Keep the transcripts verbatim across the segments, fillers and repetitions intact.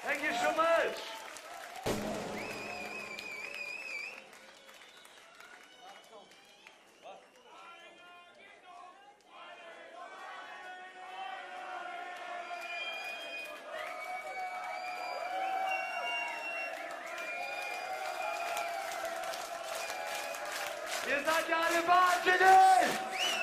Thank you so much. Ihr seid ja alle wahnsinnig!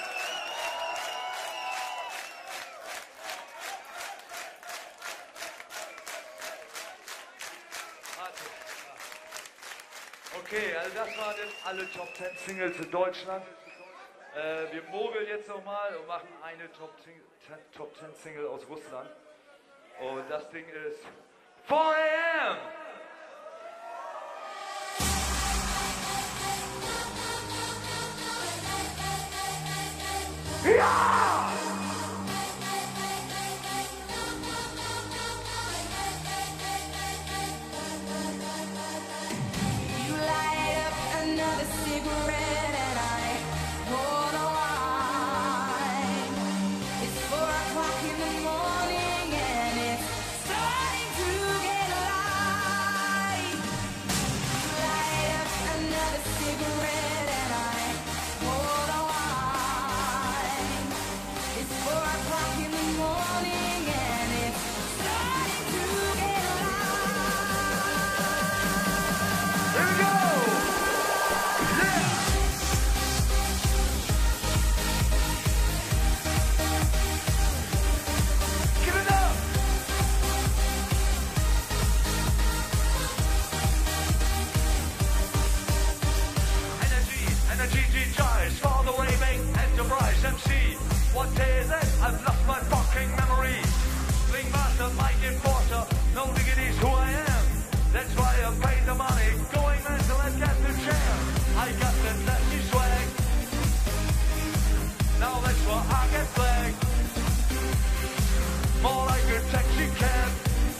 Okay, also das waren jetzt alle Top zehn Singles in Deutschland. Äh, wir mogeln jetzt nochmal und machen eine Top zehn, Top zehn Single aus Russland. Und das Ding ist four a m Ja! You light up another cigarette and I pour the wine. It's four o'clock in the morning and it's starting to get light. You light up another cigarette and I pour the wine. It's four o'clock in the morning and it's starting to get light. Here we go! Yeah! Give it up! Energy, energy, G-Jives for the raving enterprise M C. What day is it? I've lost my fucking memory. Ring master, mic enforcer, no diggity's who I am. That's why I paid the money, going mental and get the jam. I got the nasty swag. Now that's why I get flagged. More like a taxi cab.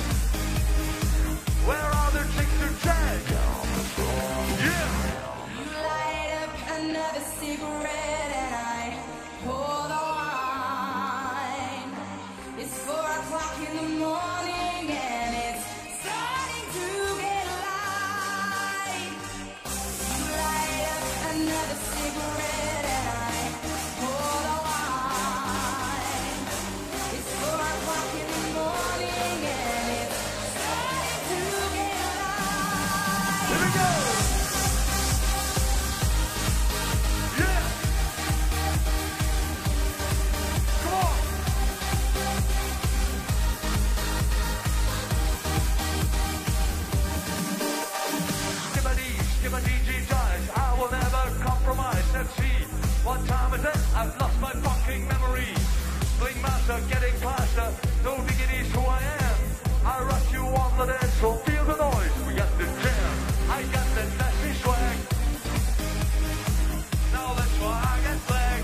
Where are the chicks to drag? Yeah! You light up another cigarette and I pour the wine. It's four o'clock in the morning and it's starting to get light. You light up another cigarette and I pour the wine. It's four o'clock in the morning and it's starting to get light. Here we go! Yeah! Come on! Skibbity, skibbity, G-Jives, I will never compromise. Let's see, what time is it? I've lost my fucking memory. Bling master, getting faster, no diggity's who I am. I rush you on the dance floor, feel the noise, we got the jam. I got the nasty swag. Now that's why I get flagged.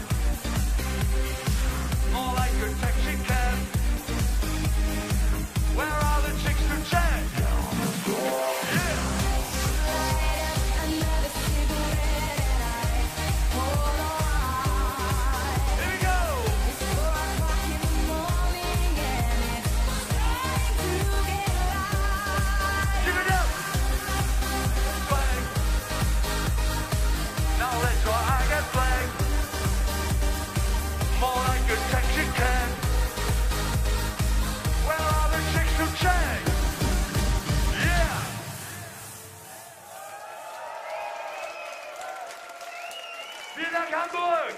More like a taxi cab. Where are the chicks to chat? Yeah! Another cigarette and I pour the wine. Here we go! It's four o'clock in the morning and it's starting to get light. Give it up! Flag. Now that's why I get flagged. More like a taxi cab. Where are the chicks to chat? Yeah! Vielen Dank, Hamburg!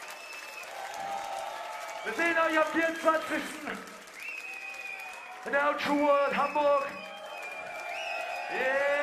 Wir sehen euch am vierundzwanzigsten in der True World Hamburg. Yeah!